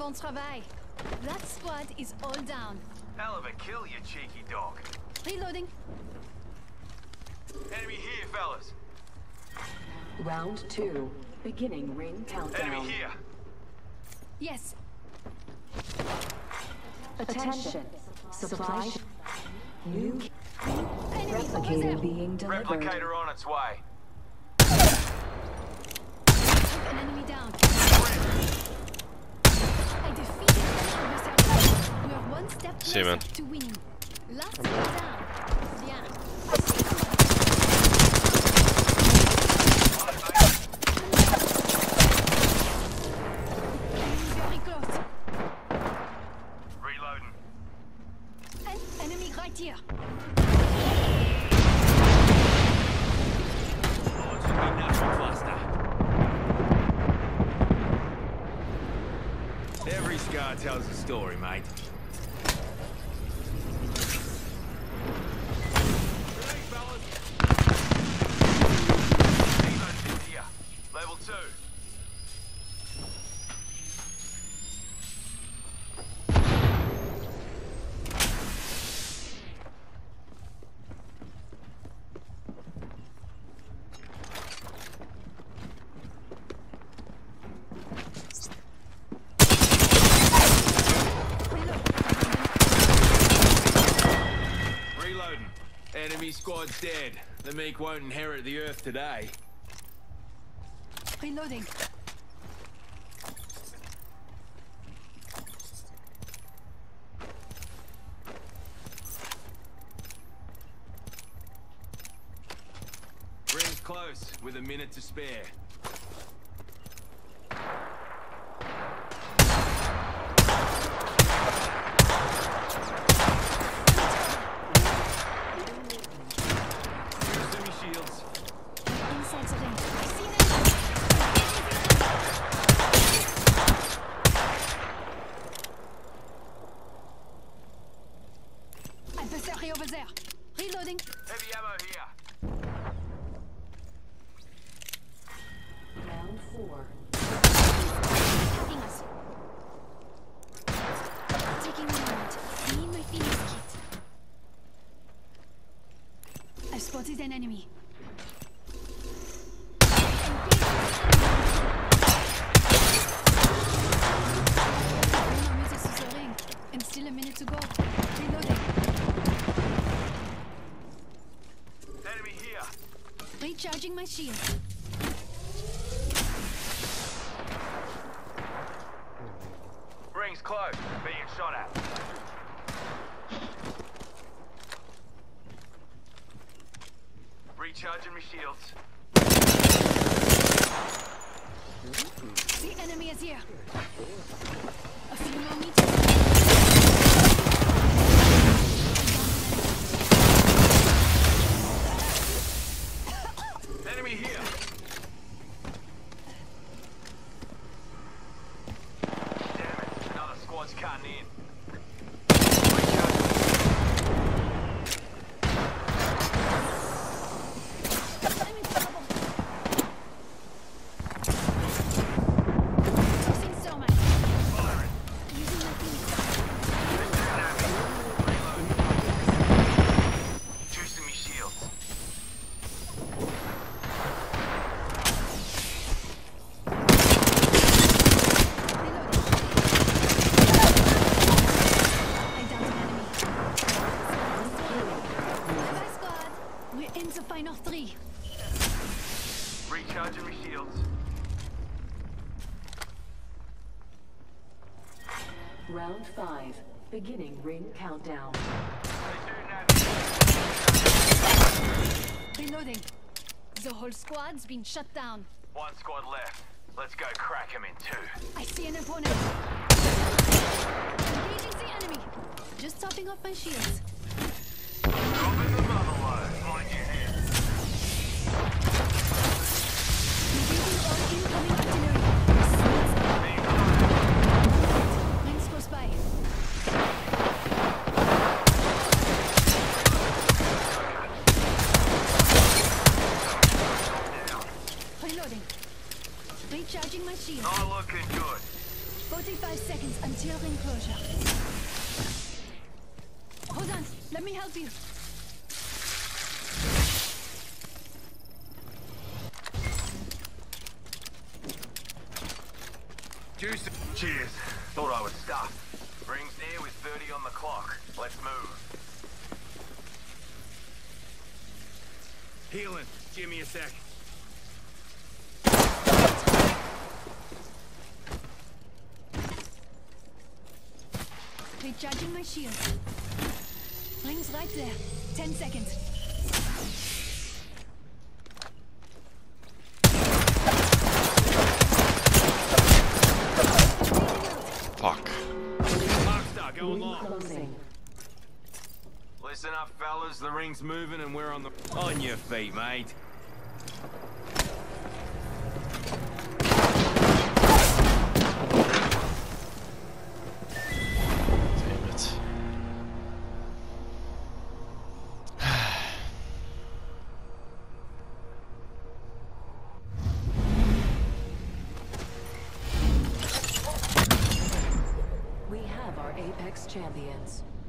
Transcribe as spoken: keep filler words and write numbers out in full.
Bon travail. That squad is all down. Hell of a kill, you cheeky dog. Reloading. Enemy here, fellas. Round two. Beginning ring countdown. Enemy here. Yes. Attention. Supply. sh- New Enemy over there. replicator being delivered. Replicator on its way. Took an enemy down. I defeated an adversary. We are one step See you, closer man. to winning. Last one down. Bien. I see someone. Very close. Reloading. An enemy right here. Oh, it should be natural cluster. Every scar tells a story, mate. Grenade, fellas. Evo's in here. Level two. Reloading. Enemy squad's dead. The meek won't inherit the earth today. Reloading. Ring's close, with a minute to spare. Use semi shields. Inside the ring. I see an enemy. Adversary over there. Reloading. Heavy ammo here. Round four. Hitting us. Taking a moment. I need my Phoenix kit. I've spotted an enemy. This is the ring. And still a minute to go. Reloading. Enemy here. Recharging my shield. Ring's close. Being shot at. Recharging my shields. The enemy is here. A few more meters. Enemy here. Damn it. Another squad's cutting in. I'm in trouble. Tossing so much. Firing. Using my Phoenix. Juicing me shields. Reloading. I downed an enemy. Bye-bye, squad. We're in the final three. Recharging my shields. Round five. Beginning ring countdown. Reloading. The whole squad's been shut down. One squad left. Let's go crack him in two. I see an opponent. Engaging the enemy. Just topping off my shields. Dropping the mother load. Mind your head. Engaging all incoming artillery. Being fired. Rings close by. Down. Reloading. Recharging my shield. Not looking good. forty-five seconds until ring closure. Hold on, let me help you. Juice. Cheers. Thought I was stuffed. Rings near with thirty on the clock. Let's move. Healing. Give me a sec. Recharging my shield. Ring's right there. Ten seconds. Fuck. Rockstar, going Ring long. closing. Listen up, fellas. The ring's moving and we're on the... On your feet, mate. Damn it. We have our Apex champions.